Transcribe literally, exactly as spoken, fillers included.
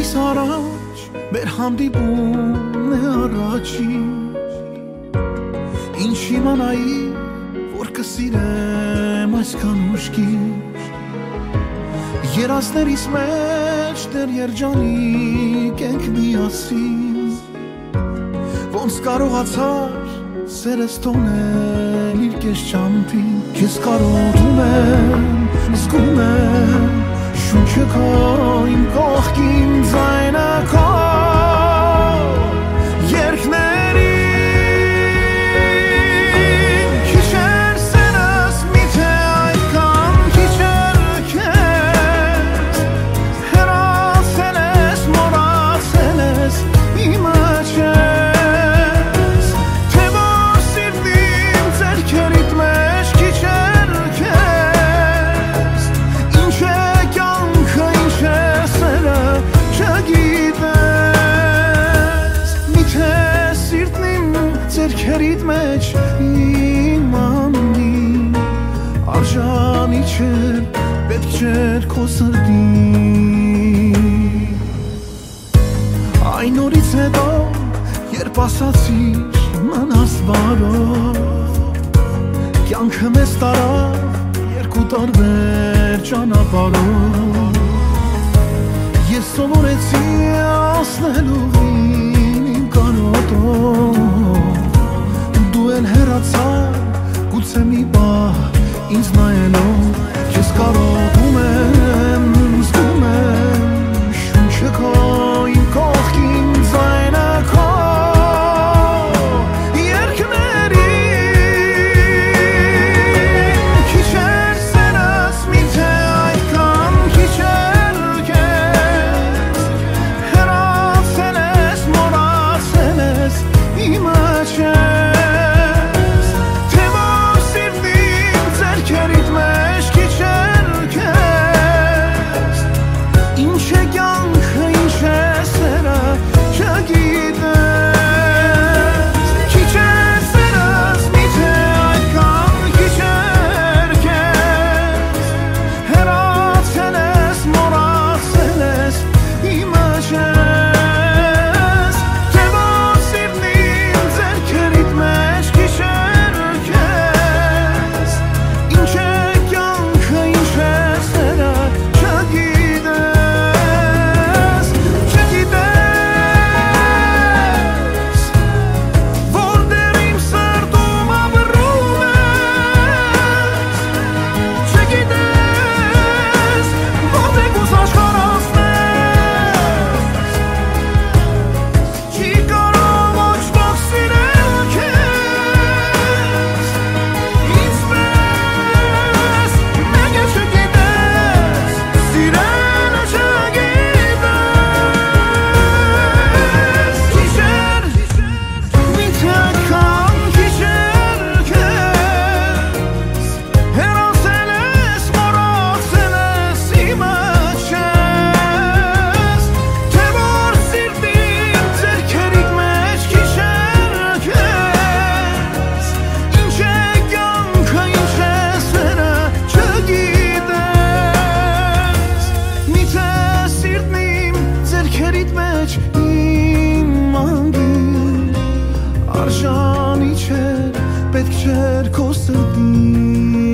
Ինձ առաջ մեր հանդիպումն է առաջին Ինչ իմանայի, որ կսիրեմ այսքան ուշքիր Երազներիս մեջ դեռ երջանիկ ենք միասին Ոնց կարողացար սերս թողնել իր կես չամփին Քեզ կարոտում եմ, զգում եմ Շունչը քո իմ կողքին ձայնը քո երկներին Քիչ էր սերս միթե այդքան քիչ էր քեզ Հեռացել ես, մոռացել ես իմը չես Թե որ սիրտիմ ձեռքերիդ մեջ քիչ էր քեզ Ինչ է կյանքը, ինչ է սերը, չգիտես Միթե սիրտն իմ ձեռքերիդ մեջ իմանի Արժանի չէր, պետք չէր քո սրտին Այն օրից հետո, երբ ասացիր մնաս բարով Կյանքը մեզ տարավ երկու տարբեր ճանապարհով Ես սովորեցի ասնելու իմ կարոտով Դու էլ հեռացար, գուցե մի պահ ինձ նայելով Քեզ կարոտում եմ, զգում եմ Շունչը քո իմ կողքին ձայնը քո երկներին Քիչ էր սերս միթե այդքան քիչ էր քեզ Հեռացել ես, մոռացել ես իմը չես Թե որ սիրտիմ ձեռքերիդ մեջ քիչ էր քեզ Ինչ է կյանքը, ինչ է սերը, չգիտես Քիչ էր սերս միթե այդքան քիչ էր քեզ Հեռացել ես, մոռացել ես իմը չես Թե որ սիրտիմ ձեռքերիդ մեջ քիչ էր քեզ Ինչ է կյանքը, ինչ է սերը, չգիտես Չգիտես Որ դեռ իմ սրտում ապրում ես Չգիտես Որտեղ ուզ աշխարհացնես Չի կարող ոչ ոք սիրել քեզ Ինձ պես մեկը չգիտես Սիրելը չգիտես Քիչ էր միթե այդքան քիչ էր քեզ Հեռացել ես, մոռացել ես իմը չես Թե որ սիրտիմ ձեռքերիդ մեջ քիչ էր քեզ Ինչ է կյանքը, ինչ է սերը, չգիտես Միթե սիրտն իմ ձեռքերիդ մեջ իմանին Արժանի չէր, պետք չէր քո սրտին